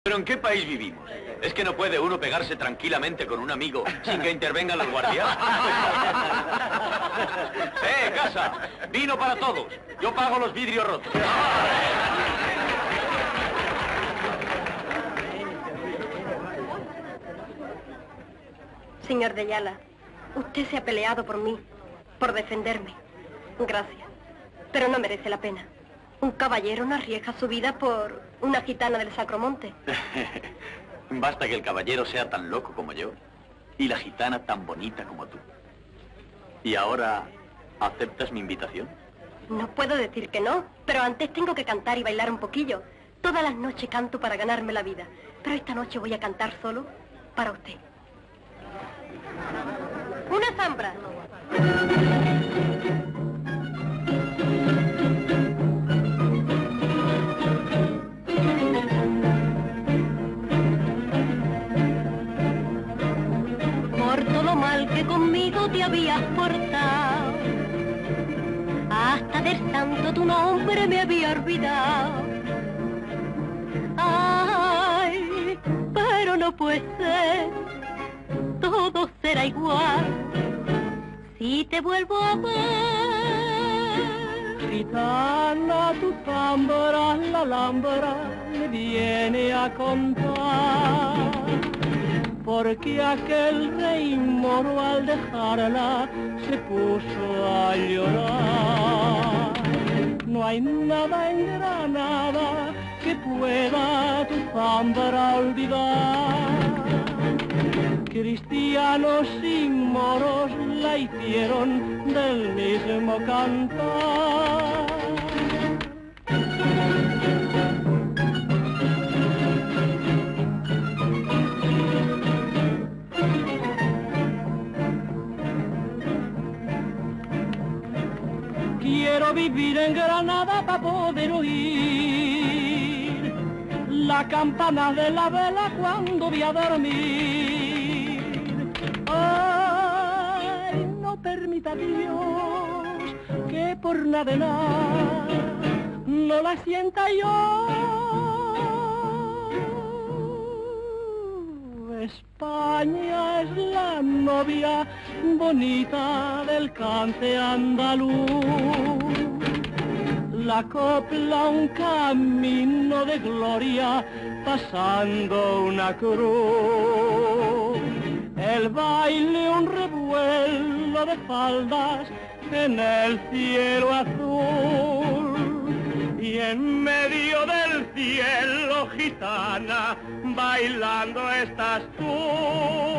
¿Pero en qué país vivimos? ¿Es que no puede uno pegarse tranquilamente con un amigo sin que intervengan los guardias? Casa! ¡Vino para todos! Yo pago los vidrios rotos. Señor de Ayala, usted se ha peleado por mí, por defenderme. Gracias. Pero no merece la pena. Un caballero no arriesga su vida por una gitana del Sacromonte. Basta que el caballero sea tan loco como yo y la gitana tan bonita como tú. ¿Y ahora aceptas mi invitación? No puedo decir que no, pero antes tengo que cantar y bailar un poquillo. Todas las noches canto para ganarme la vida, pero esta noche voy a cantar solo para usted. Una zambra. Por todo lo mal que conmigo te habías portado, hasta del santo tu nombre me había olvidado. Ay, pero no puede ser, todo será igual si te vuelvo a ver. Gitana, tu zambra, la Alhambra me viene a contar, porque aquel rey moro al dejarla se puso a llorar. No hay nada en Granada que pueda tu zambra olvidar. Cristianos y moros la hicieron del mismo cantar. Quiero vivir en Granada para poder oír la campana de la vela cuando voy a dormir. Ay, no permita Dios que por nada de nada no la sienta yo. España es la novia bonita del cante andaluz. La copla un camino de gloria pasando una cruz. El baile un revuelo de faldas en el cielo azul. Y en medio del cielo, gitana, bailando estás tú.